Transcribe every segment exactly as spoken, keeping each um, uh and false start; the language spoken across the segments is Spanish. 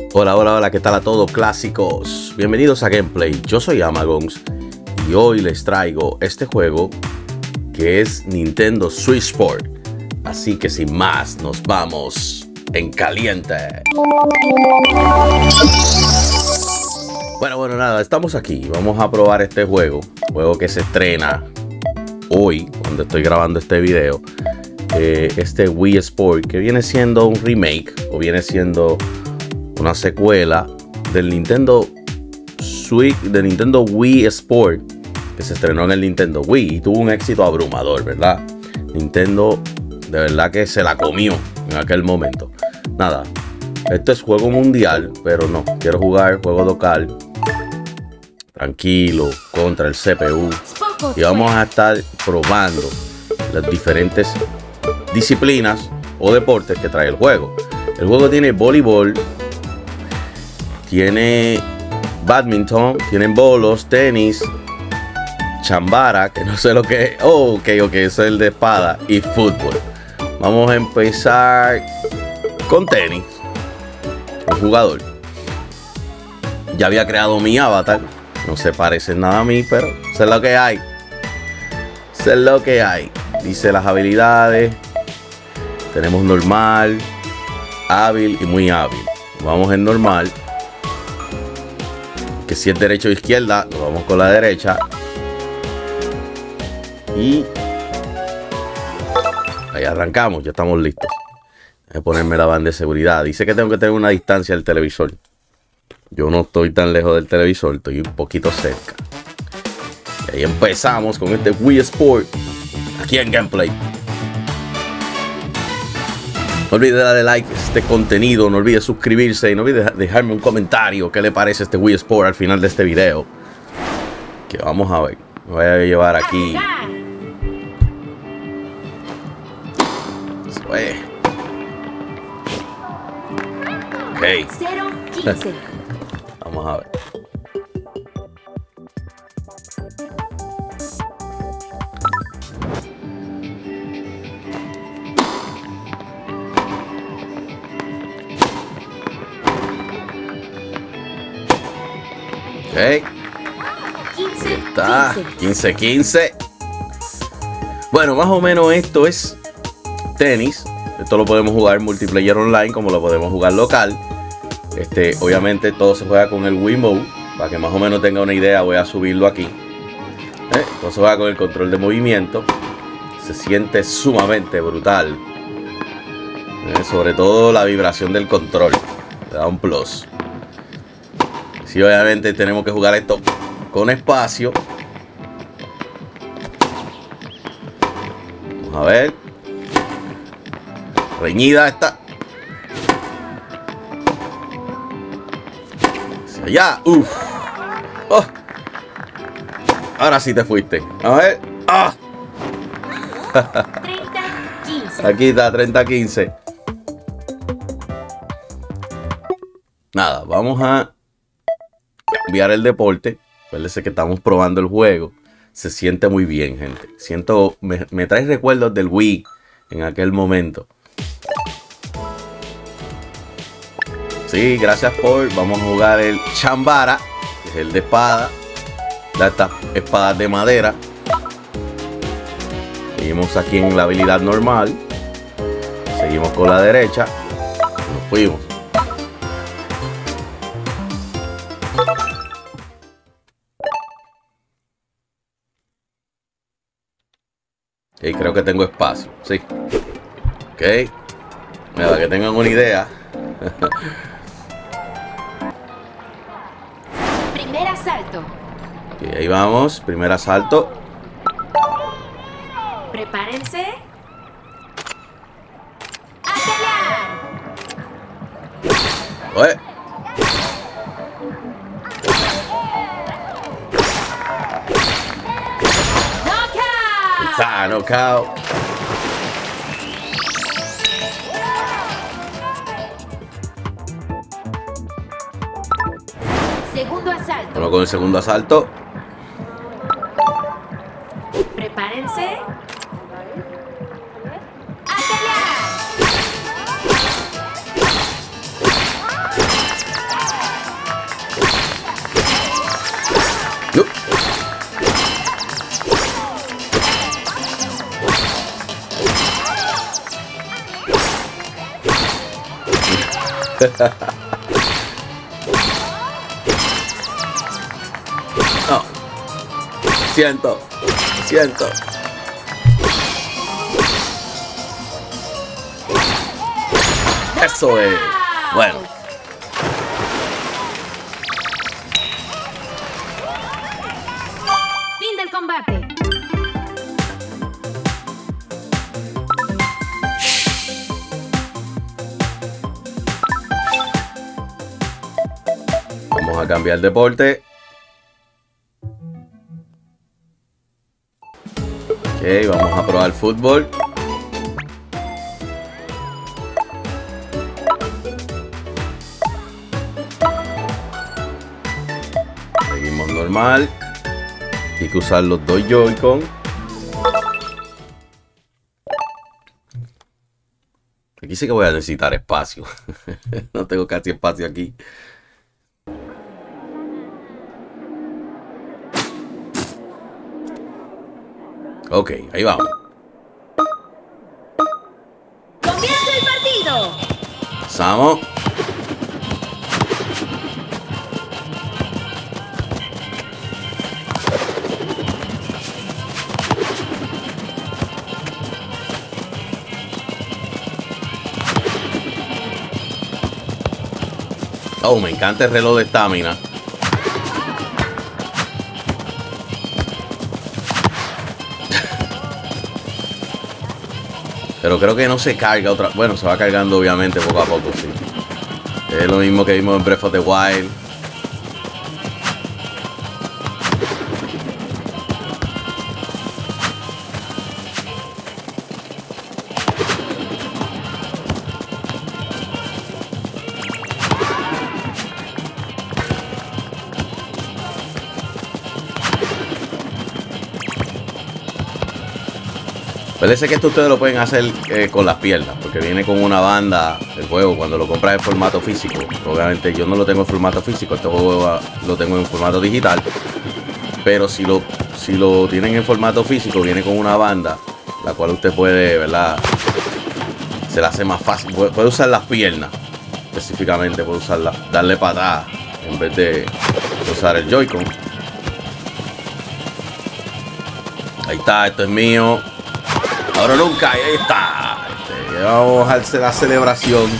Hola, hola, hola, ¿qué tal a todos clásicos? Bienvenidos a Gameplay, yo soy Amagons y hoy les traigo este juego que es Nintendo Switch Sport. Así que sin más, nos vamos en caliente. Bueno, bueno, nada, estamos aquí, vamos a probar este juego, juego que se estrena hoy, cuando estoy grabando este video. Eh, este Wii Sport, que viene siendo un remake o viene siendo una secuela del Nintendo Switch, del Nintendo Wii Sport, que se estrenó en el Nintendo Wii y tuvo un éxito abrumador, ¿verdad? Nintendo de verdad que se la comió en aquel momento. Nada, esto es juego mundial, pero no, quiero jugar juego local, tranquilo, contra el C P U, y vamos a estar probando las diferentes disciplinas o deportes que trae el juego. El juego tiene voleibol, tiene badminton, tienen bolos, tenis, chambara, que no sé lo que es. Oh, ok, ok, eso es el de espada, y fútbol. Vamos a empezar con tenis. El jugador ya había creado mi avatar, no se parece nada a mí, pero sé lo que hay. Sé lo que hay. Dice las habilidades. Tenemos normal, hábil y muy hábil. Vamos en normal, que si es derecha o izquierda, nos vamos con la derecha. Y ahí arrancamos, ya estamos listos. Voy a ponerme la banda de seguridad. Dice que tengo que tener una distancia del televisor. Yo no estoy tan lejos del televisor, estoy un poquito cerca. Y ahí empezamos con este Wii Sport aquí en Gameplay. No olvide darle like a este contenido, no olvide suscribirse y no olvide dejarme un comentario qué le parece este Wii Sport al final de este video. Que vamos a ver. Me voy a llevar aquí. Eso es. Ok. Vamos a ver. Okay. Ahí está, quince quince. Bueno, más o menos esto es tenis. Esto lo podemos jugar multiplayer online como lo podemos jugar local. Este, obviamente todo se juega con el Wiimote. Para que más o menos tenga una idea, voy a subirlo aquí. ¿Eh? Todo se juega con el control de movimiento. Se siente sumamente brutal. ¿Eh? Sobre todo la vibración del control. Le da un plus. Sí, obviamente tenemos que jugar esto con espacio. Vamos a ver. Reñida está. Hacia allá. Uf. Oh. Ahora sí te fuiste. A ver. Ah. Aquí está, treinta quince. Nada, vamos a cambiar el deporte. Acuérdense que estamos probando el juego. Se siente muy bien, gente. Siento, me, me trae recuerdos del Wii en aquel momento. Sí, gracias por. Vamos a jugar el chambara, que es el de espada. Da estas espadas de madera. Seguimos aquí en la habilidad normal. Seguimos con la derecha. Nos fuimos. Y creo que tengo espacio, sí. Ok. Para que tengan una idea. Primer asalto. Ok, ahí vamos. Primer asalto. Prepárense. ¡A pelear! Oye. Está, knockout. Segundo asalto. Vamos con el segundo asalto. Prepárense. ¡A pelear! No. Siento. Siento. Eso es. Bueno. Fin del combate. Vamos a cambiar deporte. Ok, vamos a probar fútbol. Seguimos normal. Hay que usar los dos Joy-Con. Aquí sí que voy a necesitar espacio. No tengo casi espacio aquí. Ok, ahí vamos. ¡Comienza el partido! Pasamos. Oh, me encanta el reloj de estamina. Pero creo que no se carga otra. Bueno, se va cargando obviamente poco a poco, sí. Es lo mismo que vimos en Breath of the Wild. Parece que esto ustedes lo pueden hacer eh, con las piernas, porque viene con una banda el juego cuando lo compras en formato físico. Obviamente yo no lo tengo en formato físico, este juego lo tengo en formato digital. Pero si lo, si lo tienen en formato físico, viene con una banda, la cual usted puede, ¿verdad? Se la hace más fácil. Puede, puede usar las piernas, específicamente puede usarla, darle patada en vez de usar el Joy-Con. Ahí está, esto es mío. Ahora nunca, ahí está. Este, vamos a hacer la celebración.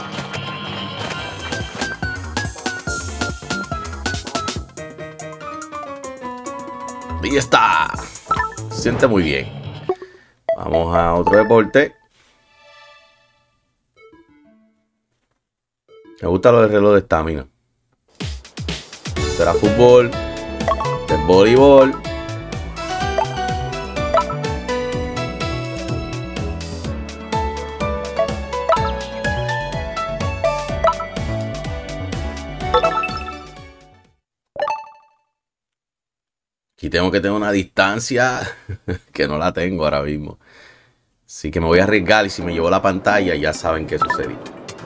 Y está. Se siente muy bien. Vamos a otro deporte. Me gusta lo del reloj de estamina. Será fútbol. El voleibol. Aquí tengo que tener una distancia que no la tengo ahora mismo. Así que me voy a arriesgar y si me llevo la pantalla ya saben qué sucedió.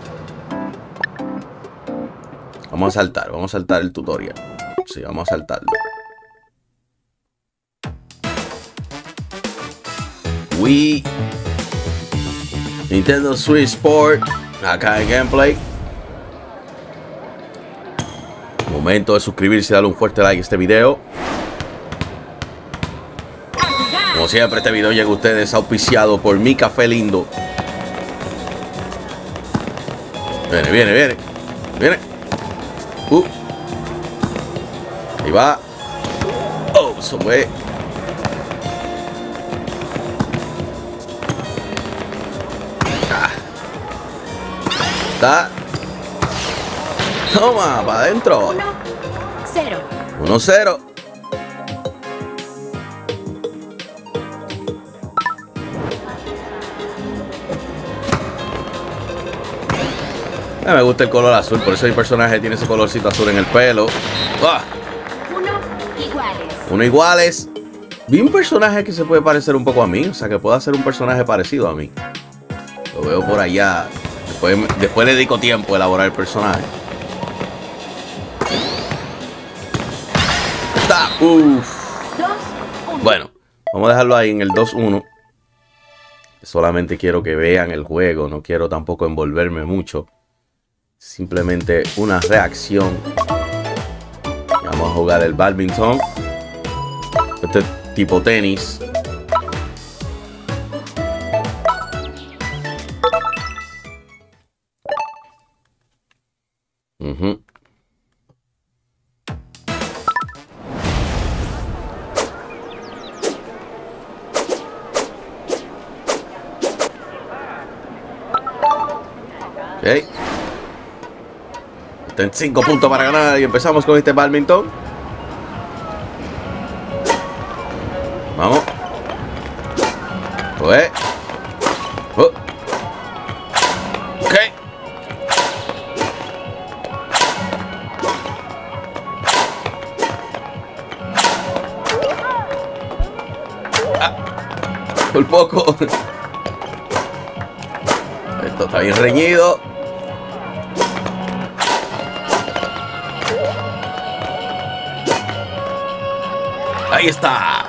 Vamos a saltar, vamos a saltar el tutorial. Sí, vamos a saltarlo. Wii. Nintendo Switch Sport. Acá en gameplay. Momento de suscribirse y darle un fuerte like a este video. Como siempre, este video llega a ustedes auspiciado por Mi Café Lindo. Viene, viene, viene. Viene. Uh. Ahí va. Oh, eso fue. Ah. Está. Toma, para adentro. uno cero. uno cero. Me gusta el color azul, por eso mi personaje tiene ese colorcito azul en el pelo. ¡Ah! Uno iguales. Uno iguales. Vi un personaje que se puede parecer un poco a mí, o sea que pueda ser un personaje parecido a mí. Lo veo por allá. Después, después le dedico tiempo a elaborar el personaje. Está. Uff. dos uno. Bueno, vamos a dejarlo ahí en el dos uno. Solamente quiero que vean el juego, no quiero tampoco envolverme mucho. simplemente una reacción. Y vamos a jugar el badminton. Este es tipo tenis. Uh-huh. Okay. Está en cinco puntos para ganar y empezamos con este badminton. Vamos. Pues. Oh. Ok. Ah. Por poco. Esto está bien reñido. Ahí está.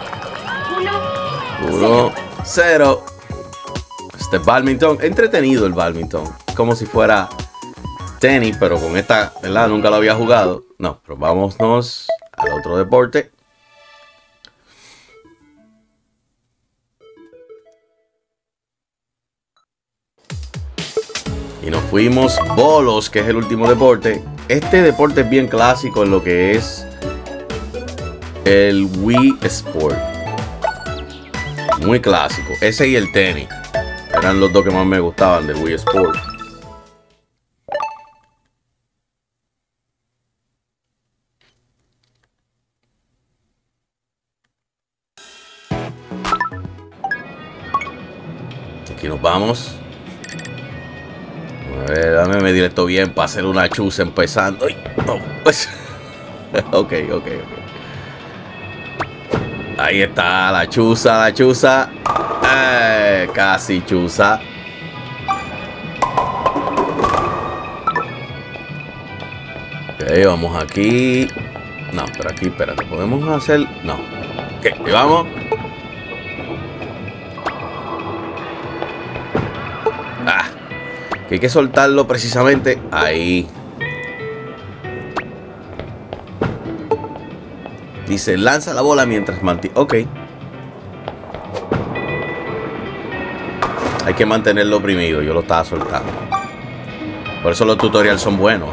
Uno, cero. Este badminton, entretenido el badminton. Como si fuera tenis, pero con esta, ¿verdad? Nunca lo había jugado. No, pero vámonos al otro deporte. Y nos fuimos bolos, que es el último deporte. Este deporte es bien clásico en lo que es el Wii Sport. Muy clásico. Ese y el tenis eran los dos que más me gustaban del Wii Sport. Aquí nos vamos. A ver, dame me directo bien para hacer una chuza empezando. Ay, no, pues. Ok, ok, ok. Ahí está la chuza, la chuza. Eh, casi chuza. Ok, vamos aquí. No, pero aquí, espérate, podemos hacer. No. Ok, y vamos. Ah, que hay que soltarlo precisamente ahí. Dice, lanza la bola mientras mantiene. Ok. Hay que mantenerlo oprimido. Yo lo estaba soltando. Por eso los tutoriales son buenos.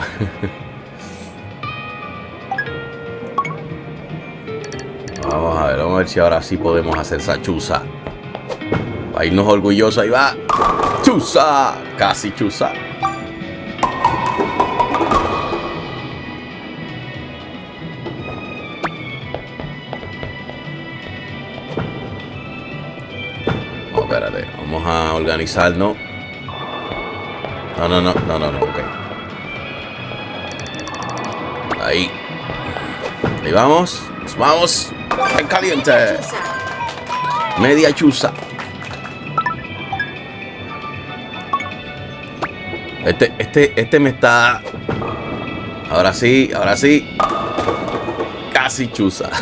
Vamos a ver, vamos a ver si ahora sí podemos hacer esa chuza. Para irnos orgullosos. Ahí va. Chuza. Casi chuza. Espérate, vamos a organizarnos. No, no, no, no, no, no, ok. Ahí. Ahí vamos. Nos vamos. En caliente. Media chuza. Este, este, este me está. Ahora sí, ahora sí. Casi chuza.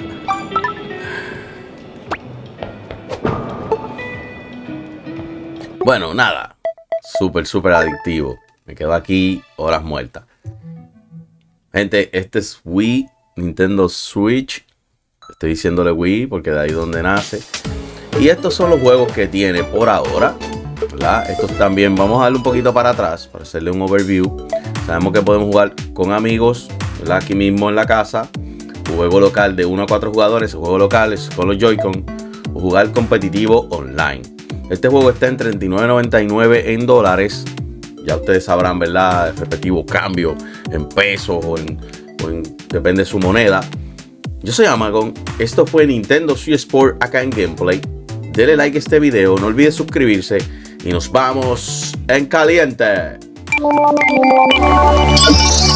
Bueno, nada. Súper, súper adictivo. Me quedo aquí horas muertas. Gente, este es Wii, Nintendo Switch. Estoy diciéndole Wii porque de ahí donde nace. Y estos son los juegos que tiene por ahora, ¿verdad? Estos también, vamos a darle un poquito para atrás para hacerle un overview. Sabemos que podemos jugar con amigos, ¿verdad? Aquí mismo en la casa. Juego local de uno a cuatro jugadores. Juego local es con los Joy-Con. O jugar competitivo online. Este juego está en treinta y nueve noventa y nueve en dólares. Ya ustedes sabrán, ¿verdad? El respectivo cambio en pesos o en, o en depende de su moneda. Yo soy Amagon. Esto fue Nintendo Switch Sport acá en Gameplay. Dele like a este video. No olvide suscribirse. Y nos vamos en caliente.